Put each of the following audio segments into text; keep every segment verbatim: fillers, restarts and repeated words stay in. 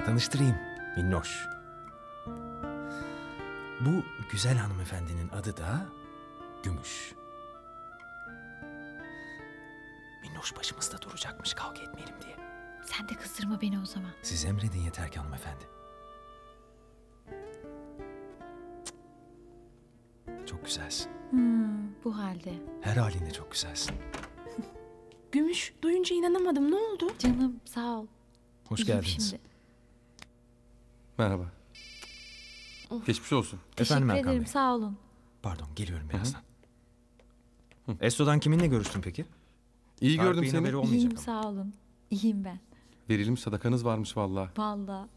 Tanıştırayım, Minnoş. Bu güzel hanımefendinin adı da Gümüş. Minnoş başımızda duracakmış kavga etmeyelim diye. Sen de kızdırma beni o zaman. Siz emredin yeter ki hanımefendi. Çok güzelsin. Hmm, bu halde. Her halinle çok güzelsin. Gümüş, duyunca inanamadım. Ne oldu? Canım sağ ol. Hoş İyiyim geldiniz. şimdi. Merhaba. Geçmiş olsun. Teşekkür Efendim Erkan ederim Bey. sağ olun. Pardon, geliyorum birazdan. Esto'dan kiminle görüştün peki? İyi Tarık gördüm Bey'in seni. haberi olmayacak İyiyim ama. sağ olun. İyiyim ben. Verelim sadakanız varmış vallahi. Vallahi.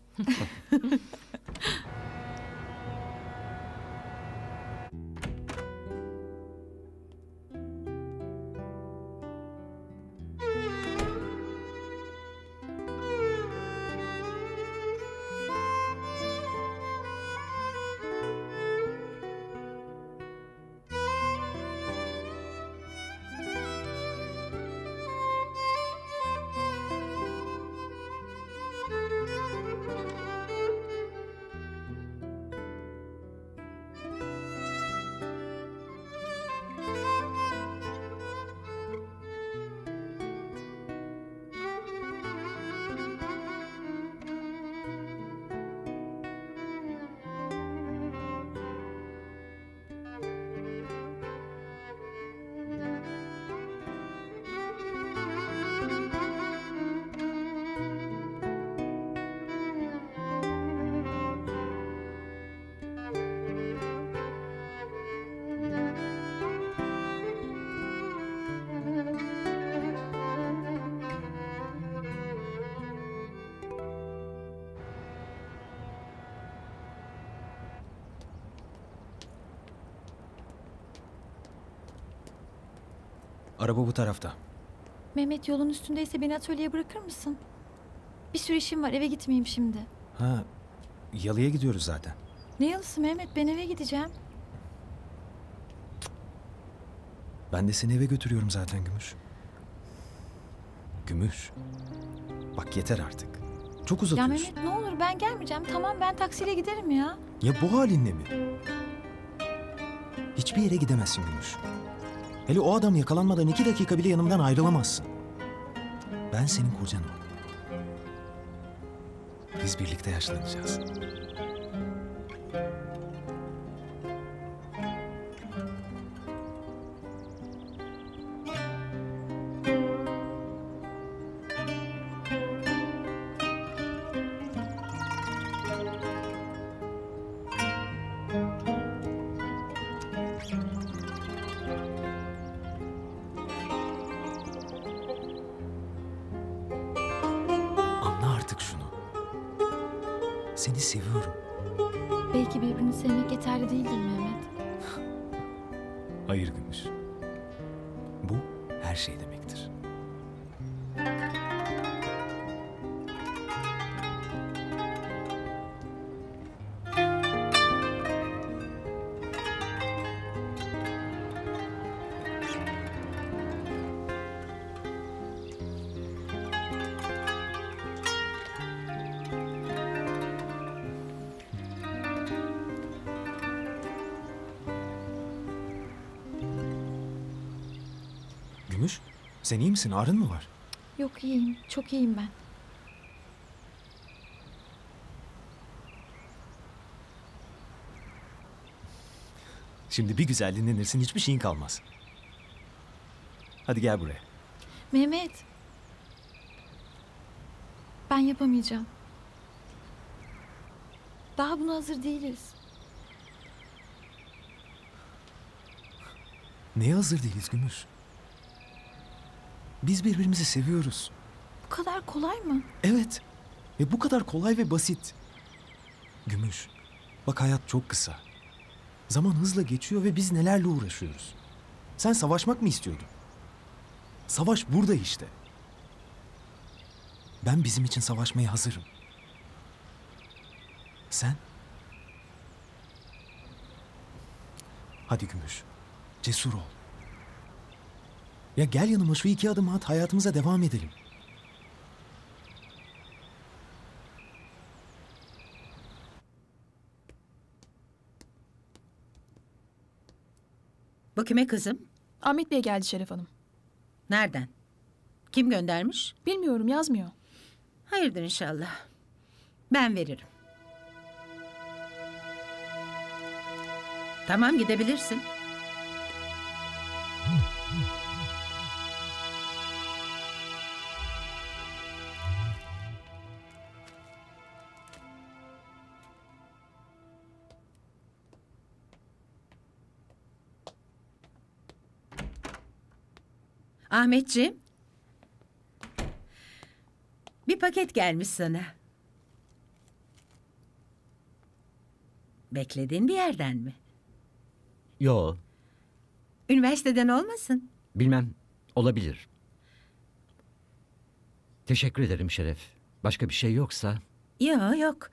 Araba bu tarafta. Mehmet yolun üstündeyse beni atölyeye bırakır mısın? Bir sürü işim var, eve gitmeyeyim şimdi. Ha, yalıya gidiyoruz zaten. Ne yalısı Mehmet, ben eve gideceğim. Ben de seni eve götürüyorum zaten Gümüş. Gümüş. Bak yeter artık. Çok Ya uzatıyorsun. Mehmet ne olur ben gelmeyeceğim. Tamam ben taksiyle giderim ya. Ya bu halinle mi? Hiçbir yere gidemezsin Gümüş. Hele o adam yakalanmadan iki dakika bile yanımdan ayrılamazsın. Ben senin kocanım. Biz birlikte yaşlanacağız. Anla artık şunu. Seni seviyorum. Belki birbirini sevmek yeterli değildir Mehmet. Hayır Gümüş. Bu her şey demektir. Gümüş, sen iyi misin? Ağrın mı var? Yok iyiyim, çok iyiyim ben. Şimdi bir güzel dinlenirsin, hiçbir şeyin kalmaz. Hadi gel buraya. Mehmet. Ben yapamayacağım. Daha buna hazır değiliz. Neye hazır değiliz Gümüş? Biz birbirimizi seviyoruz. Bu kadar kolay mı? Evet. Ve bu kadar kolay ve basit. Gümüş, bak hayat çok kısa. Zaman hızla geçiyor ve biz nelerle uğraşıyoruz. Sen savaşmak mı istiyordun? Savaş burada işte. Ben bizim için savaşmaya hazırım. Sen? Hadi Gümüş, cesur ol. Ya gel yanıma şu iki adım at, hayatımıza devam edelim. Bu kime kızım? Ahmet Bey geldi Şeref Hanım. Nereden? Kim göndermiş? Bilmiyorum, yazmıyor. Hayırdır inşallah. Ben veririm. Tamam, gidebilirsin. Ahmetciğim. Bir paket gelmiş sana. Beklediğin bir yerden mi? Yo, Üniversiteden olmasın? bilmem. Olabilir. Teşekkür ederim Şeref. Başka bir şey yoksa... Yok yok.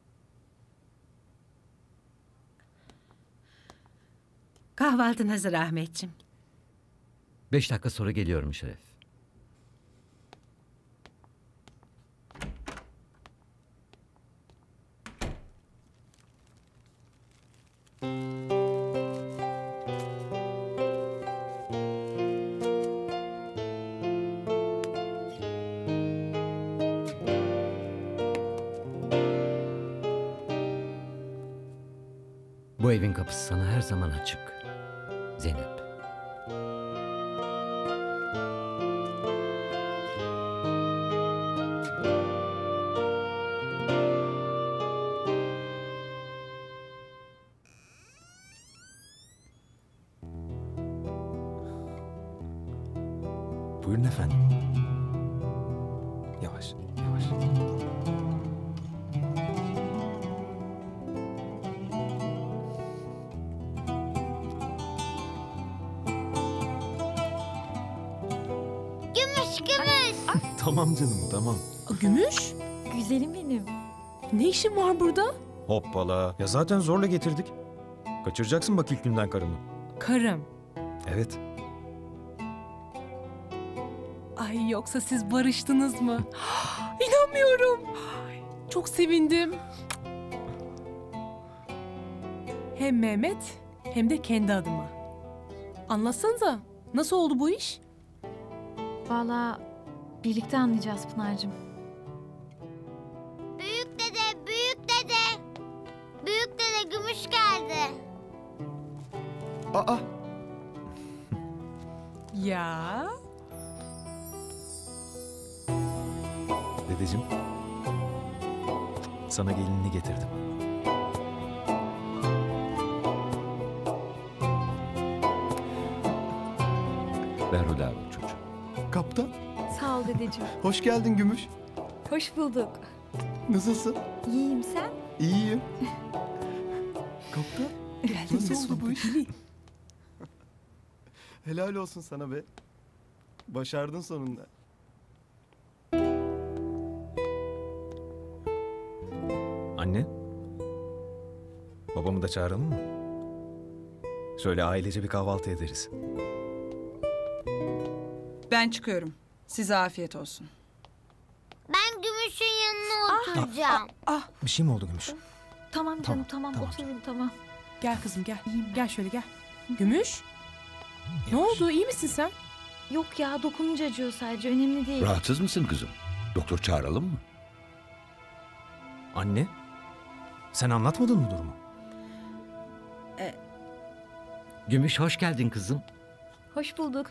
Kahvaltın hazır Ahmetciğim. Beş dakika sonra geliyorum Şeref. Bu evin kapısı sana her zaman açık. Zeynep. Buyurun efendim. Yavaş, yavaş. Gümüş gümüş. Tamam canım, tamam. Aa, Gümüş? Güzelim benim. Ne işin var burada? Hoppala. Ya zaten zorla getirdik. Kaçıracaksın bak ilk günden karımı. Karım. Evet. Ay, yoksa siz barıştınız mı? İnanmıyorum. Ay, çok sevindim. Hem Mehmet hem de kendi adıma. Anlatsanıza. Nasıl oldu bu iş? Vallahi birlikte anlayacağız Pınar'cığım. Büyük dede, büyük dede. Büyük dede gümüş geldi. Aa, Ya. dedeciğim. Sana gelinini getirdim. Ver o lavabo çocuğu. Kaptan, Sağ ol dedeciğim. hoş geldin Gümüş. Hoş bulduk. Nasılsın? İyiyim sen? İyiyim. Kaptan, nasıl oldu bu iş? Helal olsun sana be. Başardın sonunda. Anne. Babamı da çağıralım mı? Şöyle ailece bir kahvaltı ederiz. Ben çıkıyorum. Size afiyet olsun. Ben gümüşün yanına oturacağım. Bir şey mi oldu Gümüş? Tamam canım tamam, tamam oturun tamam. Gel kızım gel. Gel şöyle gel. Gümüş. Ne oldu? İyi misin sen? Yok ya, dokununca acıyor sadece, önemli değil. Rahatsız mısın kızım? Doktor çağıralım mı? Anne. Sen anlatmadın mı durumu? Gümüş hoş geldin kızım. Hoş bulduk.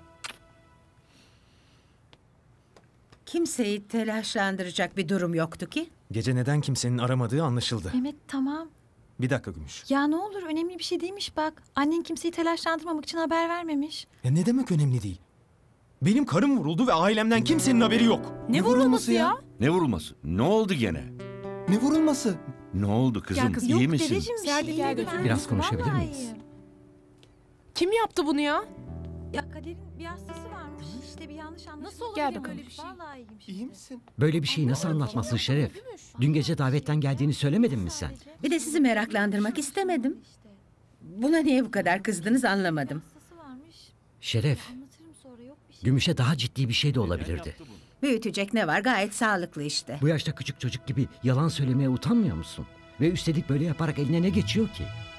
Kimseyi telaşlandıracak bir durum yoktu ki. Gece neden kimsenin aramadığı anlaşıldı. Mehmet tamam. Bir dakika Gümüş. Ya ne olur, önemli bir şey değilmiş bak. Annen kimseyi telaşlandırmamak için haber vermemiş. Ya ne demek önemli değil? Benim karım vuruldu ve ailemden kimsenin haberi yok. Ne vurulması ya? Ne vurulması? Ne oldu gene? Ne vurulması? Ne oldu kızım? Gel kızım. İyi Yok misin? dedeciğim, bir Gel, şey gel değil. götür. Biraz konuşabilir Vallahi miyiz? iyiyim. Kim yaptı bunu ya? Ya Kader'in bir hastası varmış. İşte bir yanlış anlaşılma. Nasıl olabilir olmuş. böyle bir şey? Vallahi iyiyim şimdi. İyi misin? Böyle bir şeyi nasıl anlatmasın Şeref? Dün gece davetten geldiğini söylemedin mi sen? Bir de sizi meraklandırmak istemedim. Buna niye bu kadar kızdınız anlamadım. Hastası varmış. Şeref, Anlatırım sonra, yok bir şey. Gümüş'e daha ciddi bir şey de olabilirdi. Büyütecek ne var, gayet sağlıklı işte. Bu yaşta küçük çocuk gibi yalan söylemeye utanmıyor musun? Ve üstelik böyle yaparak eline ne geçiyor ki?